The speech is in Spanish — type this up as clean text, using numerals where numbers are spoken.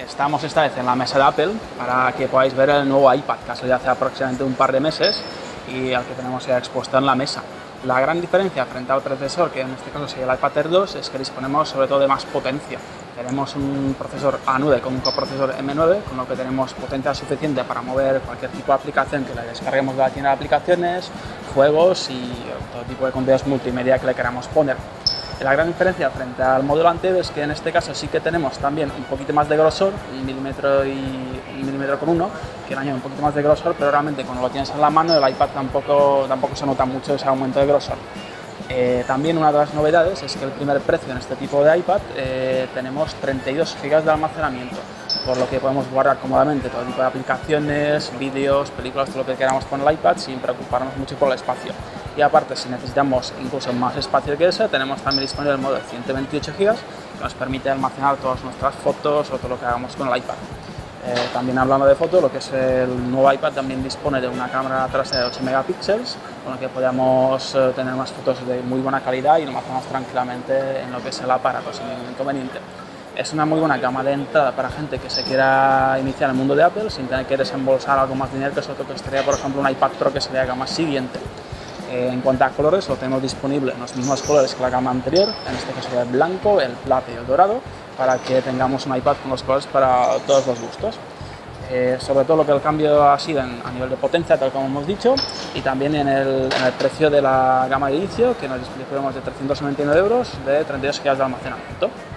Estamos esta vez en la mesa de Apple para que podáis ver el nuevo iPad, que ha salido hace aproximadamente un par de meses y al que tenemos ya expuesto en la mesa. La gran diferencia frente al predecesor, que en este caso sería el iPad Air 2, es que disponemos sobre todo de más potencia. Tenemos un procesador A9 con un coprocesor M9, con lo que tenemos potencia suficiente para mover cualquier tipo de aplicación que le descarguemos de la tienda de aplicaciones, juegos y todo tipo de contenidos multimedia que le queramos poner. La gran diferencia frente al modelo anterior es que en este caso sí que tenemos también un poquito más de grosor, 1 milímetro y 1,1 milímetros, que añade un poquito más de grosor, pero realmente cuando lo tienes en la mano el iPad tampoco se nota mucho ese aumento de grosor. También una de las novedades es que el primer precio en este tipo de iPad tenemos 32 GB de almacenamiento, por lo que podemos guardar cómodamente todo tipo de aplicaciones, vídeos, películas, todo lo que queramos con el iPad sin preocuparnos mucho por el espacio. Y aparte, si necesitamos incluso más espacio que ese, tenemos también disponible el modo de 128 GB que nos permite almacenar todas nuestras fotos o todo lo que hagamos con el iPad. También hablando de fotos, lo que es el nuevo iPad también dispone de una cámara trasera de 8 megapíxeles, con la que podemos tener unas fotos de muy buena calidad y almacenamos tranquilamente en lo que es el aparato sin ningún inconveniente. Es una muy buena gama de entrada para gente que se quiera iniciar en el mundo de Apple sin tener que desembolsar algo más de dinero, que eso que costaría, por ejemplo, un iPad Pro, que sería la gama siguiente. En cuanto a colores, lo tenemos disponible en los mismos colores que la gama anterior, en este caso el blanco, el plata y el dorado, para que tengamos un iPad con los colores para todos los gustos. Sobre todo lo que el cambio ha sido a nivel de potencia, tal como hemos dicho, y también en el precio de la gama de inicio, que nos disponemos de 399 €, de 32 GB de almacenamiento.